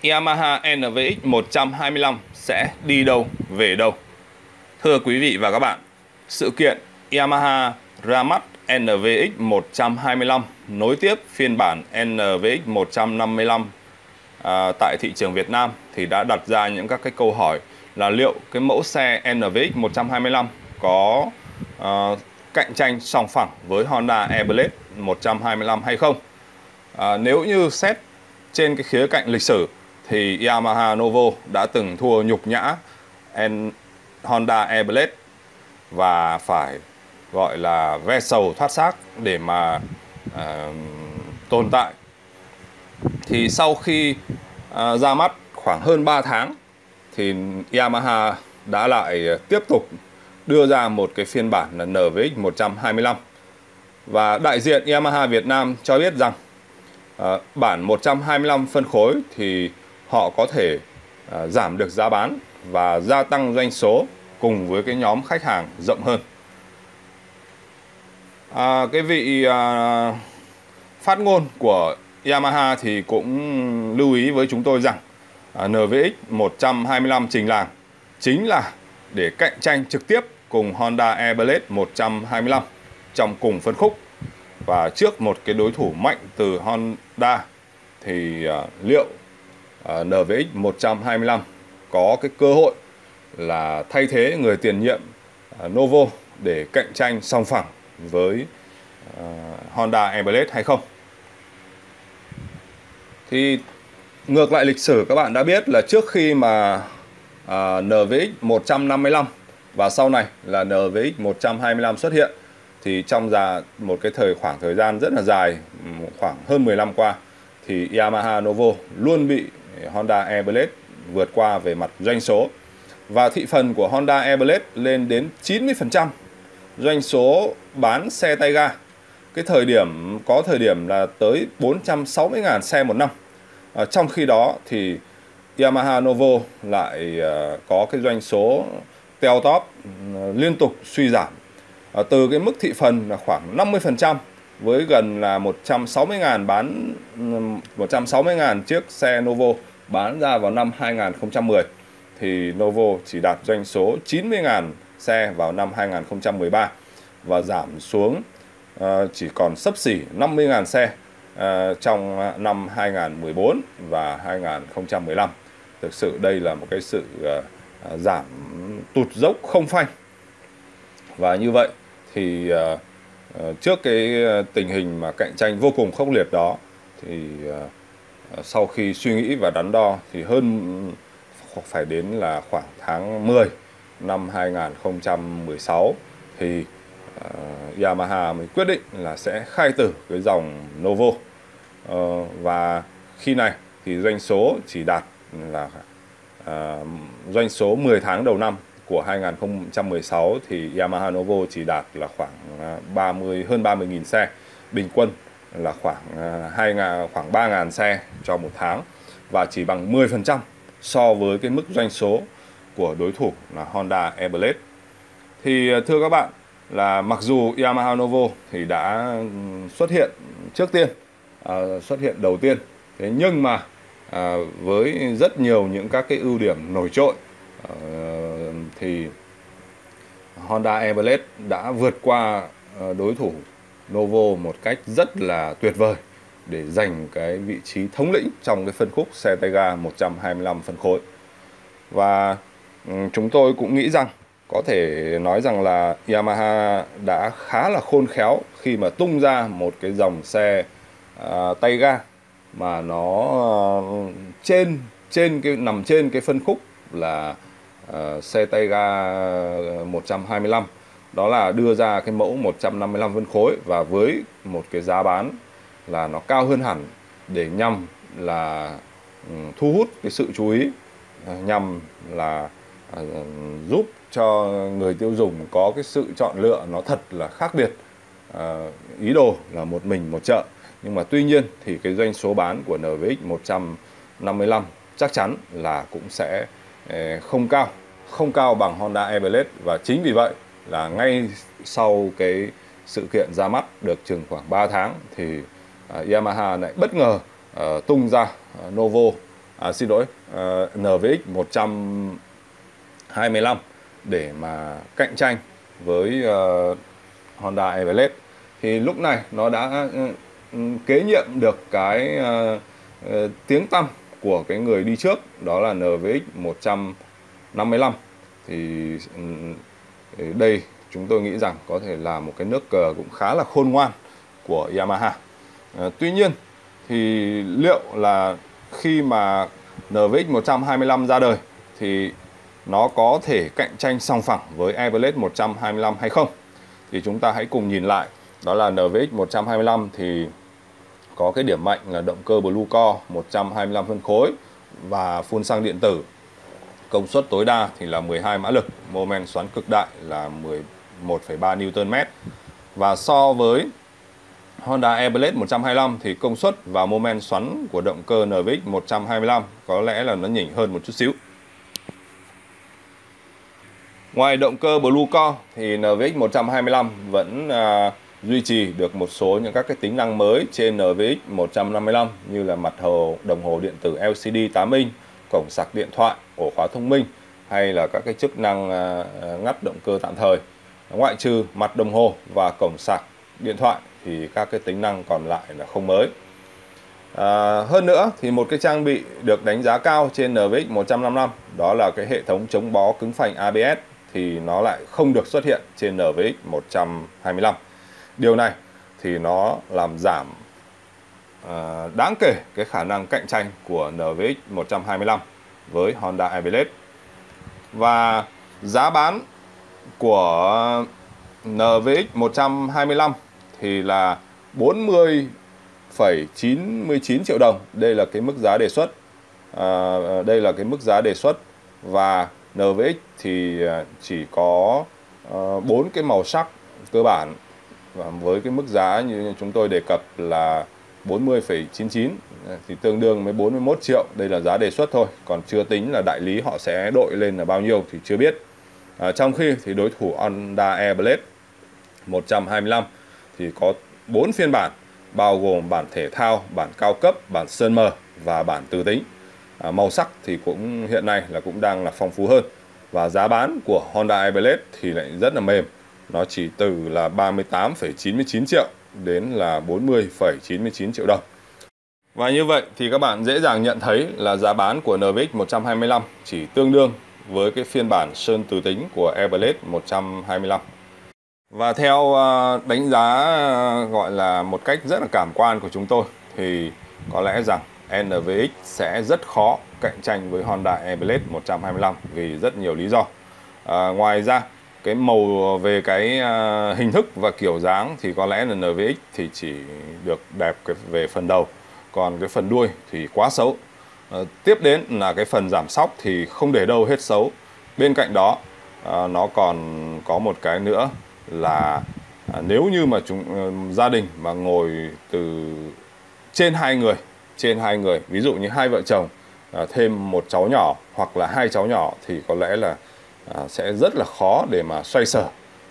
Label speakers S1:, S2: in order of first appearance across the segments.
S1: Yamaha NVX 125 sẽ đi đâu về đâu? Thưa quý vị và các bạn, sự kiện Yamaha ra mắt NVX 125 nối tiếp phiên bản NVX 155 tại thị trường Việt Nam thì đã đặt ra những các cái câu hỏi là liệu cái mẫu xe NVX 125 có cạnh tranh sòng phẳng với Honda Airblade 125 hay không? Nếu như xét trên cái khía cạnh lịch sử thì Yamaha Novo đã từng thua nhục nhã Honda Airblade và phải gọi là ve sầu thoát xác để mà tồn tại. Thì sau khi ra mắt khoảng hơn 3 tháng thì Yamaha đã lại tiếp tục đưa ra một cái phiên bản là NVX 125. Và đại diện Yamaha Việt Nam cho biết rằng bản 125 phân khối thì họ có thể giảm được giá bán và gia tăng doanh số cùng với cái nhóm khách hàng rộng hơn. Cái vị phát ngôn của Yamaha thì cũng lưu ý với chúng tôi rằng NVX 125 trình làng chính là để cạnh tranh trực tiếp cùng Honda Airblade 125 trong cùng phân khúc. Và trước một cái đối thủ mạnh từ Honda thì liệu NVX 125 có cái cơ hội là thay thế người tiền nhiệm Novo để cạnh tranh song phẳng với Honda Airblade hay không? Thì ngược lại lịch sử, các bạn đã biết là trước khi mà NVX 155 và sau này là NVX 125 xuất hiện thì trong một cái khoảng thời gian rất là dài, khoảng hơn 10 năm qua, thì Yamaha Novo luôn bị Honda Airblade vượt qua về mặt doanh số. Và thị phần của Honda Airblade lên đến 90% doanh số bán xe tay ga. Có thời điểm là tới 460.000 xe một năm. Trong khi đó thì Yamaha Novo lại có cái doanh số teo tóp liên tục suy giảm. Từ cái mức thị phần là khoảng 50% với gần là 160.000 chiếc xe Novo bán ra vào năm 2010 thì Novo chỉ đạt doanh số 90.000 xe vào năm 2013 và giảm xuống chỉ còn xấp xỉ 50.000 xe trong năm 2014 và 2015. Thực sự đây là một cái sự giảm tụt dốc không phanh. Và như vậy thì trước cái tình hình mà cạnh tranh vô cùng khốc liệt đó thì sau khi suy nghĩ và đắn đo thì phải đến là khoảng tháng 10 năm 2016 thì Yamaha mới quyết định là sẽ khai tử cái dòng Novo. Và khi này thì doanh số chỉ đạt là doanh số 10 tháng đầu năm của 2016 thì Yamaha Novo chỉ đạt là khoảng hơn 30.000 xe, bình quân là khoảng 3.000 xe cho một tháng và chỉ bằng 10% so với cái mức doanh số của đối thủ là Honda Airblade. Thì thưa các bạn, là mặc dù Yamaha Novo thì đã xuất hiện trước tiên, xuất hiện đầu tiên, thế nhưng mà với rất nhiều những các cái ưu điểm nổi trội thì Honda Airblade đã vượt qua đối thủ Novo một cách rất là tuyệt vời để giành cái vị trí thống lĩnh trong cái phân khúc xe tay ga 125 phân khối. Và chúng tôi cũng nghĩ rằng có thể nói rằng là Yamaha đã khá là khôn khéo khi mà tung ra một cái dòng xe tay ga mà nó nằm trên cái phân khúc là xe tay ga 125. Đó là đưa ra cái mẫu 155 phân khối và với một cái giá bán là nó cao hơn hẳn để nhằm là thu hút cái sự chú ý, nhằm là giúp cho người tiêu dùng có cái sự chọn lựa nó thật là khác biệt. Ý đồ là một mình một chợ, nhưng mà tuy nhiên thì cái doanh số bán của NVX 155 chắc chắn là cũng sẽ không cao bằng Honda Airblade. Và chính vì vậy là ngay sau cái sự kiện ra mắt được chừng khoảng 3 tháng thì Yamaha lại bất ngờ tung ra Novo xin lỗi, NVX 125 để mà cạnh tranh với Honda Airblade. Thì lúc này nó đã kế nhiệm được cái tiếng tăm của cái người đi trước, đó là NVX 155. Thì đây chúng tôi nghĩ rằng có thể là một cái nước cờ cũng khá là khôn ngoan của Yamaha. Tuy nhiên thì liệu là khi mà NVX 125 ra đời thì nó có thể cạnh tranh song phẳng với Airblade 125 hay không? Thì chúng ta hãy cùng nhìn lại. Đó là NVX 125 thì có cái điểm mạnh là động cơ Blue Core 125 phân khối và phun xăng điện tử. Công suất tối đa thì là 12 mã lực, mô men xoắn cực đại là 11,3 Nm. Và so với Honda Airblade 125 thì công suất và mô men xoắn của động cơ NVX 125 có lẽ là nó nhỉnh hơn một chút xíu. Ngoài động cơ Blue Core thì NVX 125 vẫn duy trì được một số những các cái tính năng mới trên NVX 155 như là mặt đồng hồ điện tử LCD 8 inch, cổng sạc điện thoại, ổ khóa thông minh hay là các cái chức năng ngắt động cơ tạm thời. Ngoại trừ mặt đồng hồ và cổng sạc điện thoại thì các cái tính năng còn lại là không mới. Hơn nữa thì một cái trang bị được đánh giá cao trên NVX 155 đó là cái hệ thống chống bó cứng phanh ABS thì nó lại không được xuất hiện trên NVX 125. Điều này thì nó làm giảm đáng kể cái khả năng cạnh tranh của NVX 125 với Honda Airblade. Và giá bán của NVX 125 thì là 40,99 triệu đồng. Đây là cái mức giá đề xuất. Đây là cái mức giá đề xuất và NVX thì chỉ có 4 cái màu sắc cơ bản và với cái mức giá như chúng tôi đề cập là 40,99 thì tương đương với 41 triệu. Đây là giá đề xuất thôi, còn chưa tính là đại lý họ sẽ đội lên là bao nhiêu thì chưa biết. Trong khi thì đối thủ Honda Airblade 125 thì có 4 phiên bản bao gồm bản thể thao, bản cao cấp, bản sơn mờ và bản tứ tính. Màu sắc thì cũng hiện nay là cũng đang là phong phú hơn. Và giá bán của Honda Airblade thì lại rất là mềm. Nó chỉ từ là 38,99 triệu đến là 40,99 triệu đồng. Và như vậy thì các bạn dễ dàng nhận thấy là giá bán của NVX 125 chỉ tương đương với cái phiên bản sơn tứ tính của Airblade 125. Và theo đánh giá gọi là một cách rất là cảm quan của chúng tôi thì có lẽ rằng NVX sẽ rất khó cạnh tranh với Honda Airblade 125 vì rất nhiều lý do. Ngoài ra cái màu về cái hình thức và kiểu dáng thì có lẽ là NVX thì chỉ được đẹp về phần đầu, còn cái phần đuôi thì quá xấu. Tiếp đến là cái phần giảm xóc thì không để đâu hết xấu. Bên cạnh đó nó còn có một cái nữa là nếu như mà gia đình mà ngồi từ trên hai người, ví dụ như hai vợ chồng thêm một cháu nhỏ hoặc là hai cháu nhỏ thì có lẽ là sẽ rất là khó để mà xoay sở.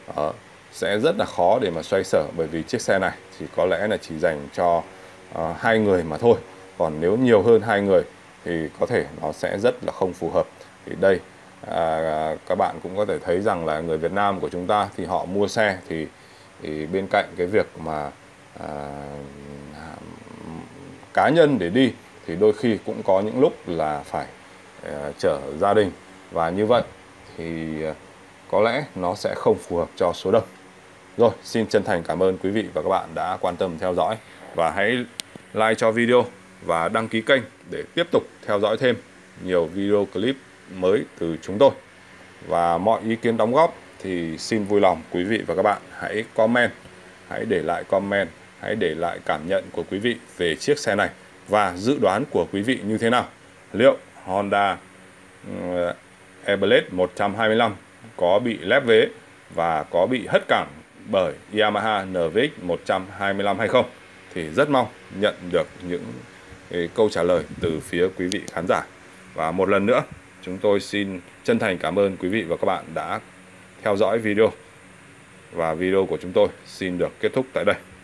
S1: Bởi vì chiếc xe này thì có lẽ là chỉ dành cho hai người mà thôi. Còn nếu nhiều hơn hai người thì có thể nó sẽ rất là không phù hợp. Thì đây các bạn cũng có thể thấy rằng là người Việt Nam của chúng ta thì họ mua xe thì bên cạnh cái việc mà cá nhân để đi thì đôi khi cũng có những lúc là phải chở gia đình, và như vậy thì có lẽ nó sẽ không phù hợp cho số đông. Rồi, xin chân thành cảm ơn quý vị và các bạn đã quan tâm theo dõi, và hãy like cho video và đăng ký kênh để tiếp tục theo dõi thêm nhiều video clip mới từ chúng tôi. Và mọi ý kiến đóng góp thì xin vui lòng quý vị và các bạn hãy comment, hãy để lại comment, hãy để lại cảm nhận của quý vị về chiếc xe này và dự đoán của quý vị như thế nào. Liệu Honda Airblade 125 có bị lép vế và có bị hất cẳng bởi Yamaha NVX 125 hay không? Thì rất mong nhận được những câu trả lời từ phía quý vị khán giả. Và một lần nữa, chúng tôi xin chân thành cảm ơn quý vị và các bạn đã theo dõi video. Và video của chúng tôi xin được kết thúc tại đây.